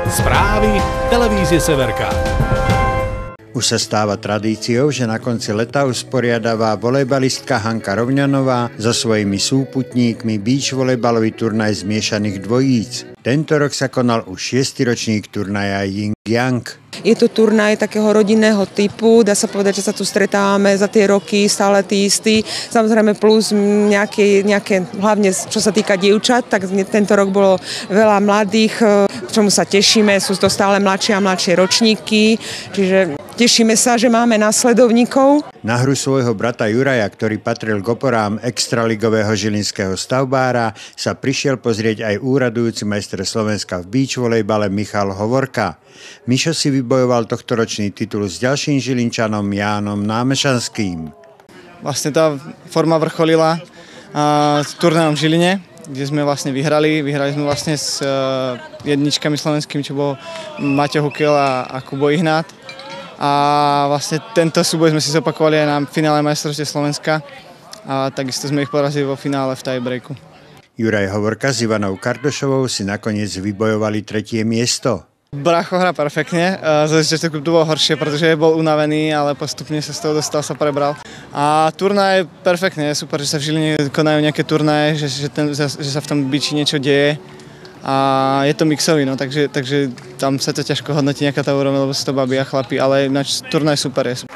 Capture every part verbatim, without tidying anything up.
Správy televízie Severka. Už sa stáva tradíciou, že na konci leta usporiadava volejbalistka Hanka Rovňanová so svojimi súputníkmi beach volejbalový turnaj zmiešaných dvojíc. Tento rok sa konal už šiesty ročník turnaja Yin Yang. Je to turnaj takého rodinného typu, dá sa povedať, že sa tu stretávame za tie roky stále tí istí. Samozrejme plus nejaké, nejaké, hlavne čo sa týka dievčat, tak tento rok bolo veľa mladých, čomu sa tešíme, sú to stále mladšie a mladšie ročníky, čiže tešíme sa, že máme následovníkov. Na hru svojho brata Juraja, ktorý patril k oporám extraligového žilinského stavbára, sa prišiel pozrieť aj úradujúci majster Slovenska v beach volejbale Michal Hovorka. Mišo si vybojoval tohtoročný titul s ďalším Žilinčanom Jánom Námešanským. Vlastne tá forma vrcholila s turnajom v Žiline, kde sme vlastne vyhrali. Vyhrali sme vlastne s jedničkami slovenskými, čo bol Maťo Hukel a, a Kubo Ihnát. A vlastne tento súboj sme si zopakovali aj na finále majstrovstiev Slovenska a takisto sme ich porazili vo finále v tiebreaku. Juraj Hovorka s Ivanou Kardošovou si nakoniec vybojovali tretie miesto. Bracho hrá perfektne, za začiatku to bolo horšie, pretože bol unavený, ale postupne sa z toho dostal, sa prebral. A turnaj perfektne, je super, že sa v Žiline konajú nejaké turnaje, že, že, ten, že sa v tom biči niečo deje. A je to mixový, no, takže, takže tam sa to ťažko hodnotí nejaká tá úroveň, lebo sa to baví a chlapi, ale ináč turnaj super je.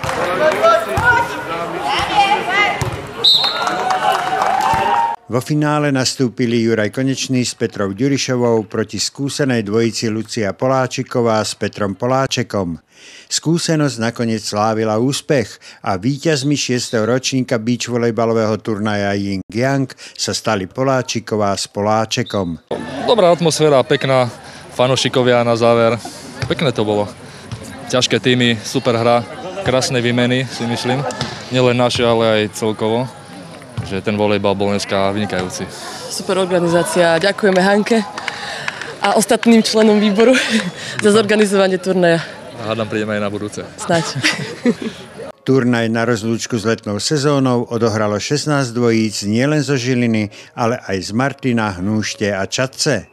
Vo finále nastúpili Juraj Konečný s Petrou Ďurišovou proti skúsenej dvojici Lucia Poláčiková s Petrom Poláčekom. Skúsenosť nakoniec slávila úspech a víťazmi šiesteho ročníka beach volejbalového turnaja Yin Yang sa stali Poláčiková s Poláčekom. Dobrá atmosféra, pekná, fanošikovia na záver. Pekné to bolo. Ťažké týmy, super hra, krásne výmeny si myslím. Nielen naše, ale aj celkovo. Že ten volejbal bol dneska vynikajúci. Super organizácia, ďakujeme Hanke a ostatným členom výboru za zorganizovanie turnaja. A hádam, prídeme aj na budúce. Snáď. Turnaj na rozlúčku s letnou sezónou odohralo šestnásť dvojíc nielen zo Žiliny, ale aj z Martina, Hnúšte a Čadce.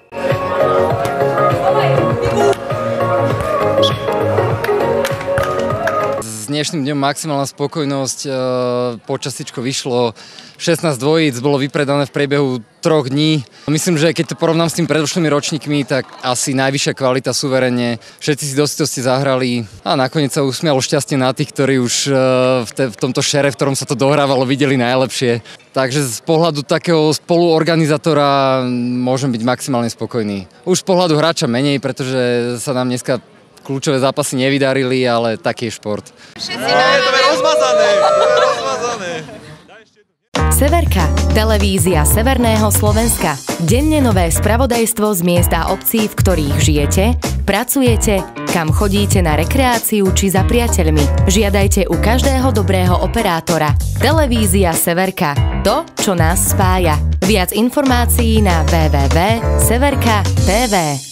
S dnešným dňom maximálna spokojnosť, počasíčko vyšlo, šestnásť dvojíc bolo vypredané v priebehu troch dní. Myslím, že keď to porovnám s tým predošlými ročníkmi, tak asi najvyššia kvalita suverene. Všetci si dositosti zahrali a nakoniec sa usmialo šťastie na tých, ktorí už v, te, v tomto šere, v ktorom sa to dohrávalo, videli najlepšie. Takže z pohľadu takého spoluorganizátora môžem byť maximálne spokojný. Už z pohľadu hráča menej, pretože sa nám dneska kľúčové zápasy nevydarili, ale taký je šport. Všetci máme... To je rozmazané, to je rozmazané. Severka, televízia Severného Slovenska. Denne nové spravodajstvo z miest a obcí, v ktorých žijete, pracujete, kam chodíte na rekreáciu či za priateľmi. Žiadajte u každého dobrého operátora. Televízia Severka. To, čo nás spája. Viac informácií na w w w bodka severka bodka t v.